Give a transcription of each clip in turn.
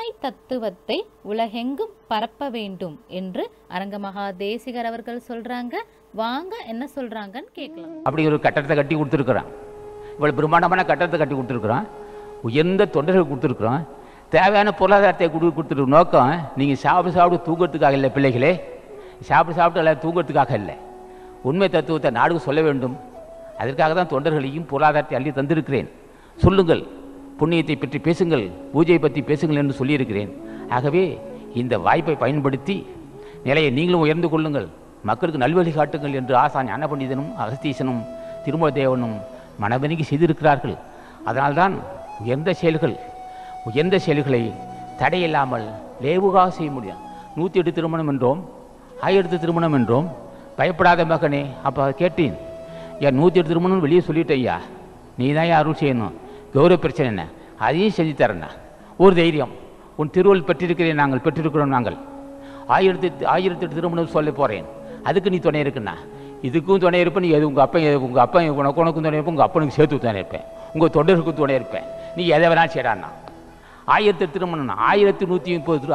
தத்துவத்தை உலகெங்கும் பரப்ப வேண்டும் என்று அரங்க மகா தேசிகர் அவர்கள் சொல்றாங்க. வாங்க என்ன சொல்றாங்கன்னு கேட்கலாம். அப்படி ஒரு கட்டடத்தை கட்டி கொடுத்துருக்குறான். இவ்வளவு பிரம்மாண்டமான கட்டடத்தை கட்டி கொடுத்துருக்குறோம். உயர்ந்த தொண்டர்கள் கொடுத்துருக்குறோம். தேவையான பொருளாதாரத்தை கொடுத்துருக்க நோக்கம் நீங்கள் சாப்பிட்டு தூங்கிறதுக்காக இல்லை பிள்ளைகளே. சாப்பிட்டு எல்லாம் தூங்கிறதுக்காக இல்லை. உண்மை தத்துவத்தை நாடு சொல்ல வேண்டும். அதற்காக தான் தொண்டர்களையும் பொருளாதாரத்தை அள்ளி தந்திருக்கிறேன். சொல்லுங்கள், புண்ணியத்தை பற்றி பேசுங்கள், பூஜையை பற்றி பேசுங்கள் என்று சொல்லியிருக்கிறேன். ஆகவே இந்த வாய்ப்பை பயன்படுத்தி நிலையை நீங்களும் உயர்ந்து கொள்ளுங்கள், மக்களுக்கு நல்வழி காட்டுங்கள் என்று ஆசான் ஞான பண்டிதனும் அகஸ்தீசனும் திருமல தேவனும் மனவெருங்கி செய்திருக்கிறார்கள். அதனால்தான் உயர்ந்த செயல்களை தடையில்லாமல் லேவுகாக செய்ய முடியும். 108 திருமணம் என்றோம், 1000 திருமணம் என்றோம். பயப்படாத மகனே, அப்போ கேட்டேன், ஏன் 108 திருமணம்னு வெளியே சொல்லிட்டேன் ஐயா, நீ தான் அருள் செய்யணும், கௌரவ பிரச்சனை என்ன, அதையும் செஞ்சு தரேண்ணா. ஒரு தைரியம், உன் திருவள்ளுவர் பெற்றிருக்கிறேன், நாங்கள் பெற்றிருக்கிறோம். நாங்கள் 1008 திருமணம் சொல்ல போகிறேன், அதுக்கு நீ துணை இருக்குண்ணா. இதுக்கும் துணை இருப்பேன். நீ எது உங்கள் அப்பா உனக்கும் துணை இருப்பேன், உங்கள் அப்பனுக்கு சேர்த்து துணை இருப்பேன், உங்கள் தொண்டருக்கும் துணை இருப்பேன். நீ எதை வேணாலும் செய்யறான்னா. 1008 திருமணம், 1130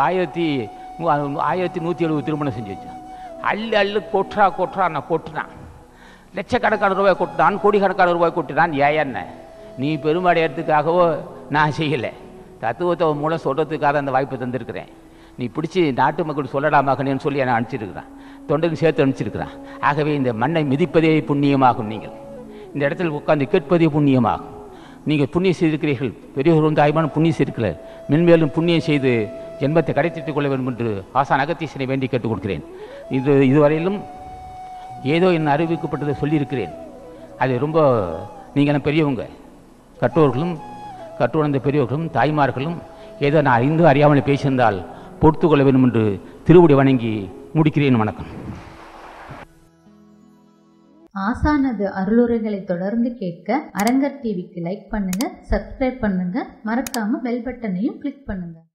1170 திருமணம் செஞ்சு வச்சேன். அள்ளு கொட்டுறா நான் கொட்டுனான். லட்சக்கணக்கான ரூபாய் கொட்டினான், கோடிக்கணக்கான ரூபாய் கொட்டினான். ஏன் நீ பெருமடையறதுக்காகவோ நான் செய்யலை, தத்துவத்தை மூலம் சொல்கிறதுக்காக அந்த வாய்ப்பை தந்திருக்கிறேன். நீ பிடிச்சி நாட்டு மக்கள் சொல்லடா மகனேன்னு சொல்லி என்னை அனுப்பிச்சிருக்கிறான், தொண்டருக்கு சேர்த்து அனுப்பிச்சிருக்கிறான். ஆகவே இந்த மண்ணை மிதிப்பதே புண்ணியமாகும். நீங்கள் இந்த இடத்துல உட்கார்ந்து கேட்பதே புண்ணியமாகும். நீங்கள் புண்ணியம் செய்திருக்கிறீர்கள், பெரியவர்கள் தாய்மான புண்ணியம் செய்திருக்கிறீர்கள். மென்மேலும் புண்ணியம் செய்து ஜென்மத்தை கடைத்திட்டுக் கொள்ள வேண்டும் என்று ஆசான் அகத்தீசனை வேண்டி கேட்டுக் கொடுக்கிறேன். இதுவரையிலும் ஏதோ என்ன அறிவிக்கப்பட்டதை சொல்லியிருக்கிறேன். அது ரொம்ப நீங்கள் பெரியவங்க, கற்றோர்களும் கற்றுணர்ந்த பெரியவர்களும் தாய்மார்களும் ஏதோ நான் அறிந்து அறியாமல் பேசியிருந்தால் பொறுத்து கொள்ள வேண்டும் என்று திருவடி வணங்கி முடிக்கிறேன். வணக்கம். ஆசானது அருளுரைகளை தொடர்ந்து கேட்க அரங்கர் டிவிக்கு லைக் பண்ணுங்க, சப்ஸ்கிரைப் பண்ணுங்க, மறக்காம பெல் பட்டனையும் கிளிக் பண்ணுங்க.